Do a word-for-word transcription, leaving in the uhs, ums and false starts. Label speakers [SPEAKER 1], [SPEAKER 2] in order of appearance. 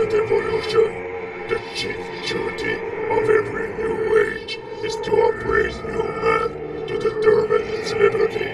[SPEAKER 1] present evolution. The chief duty of every new age is to upraise new man to determine its liberty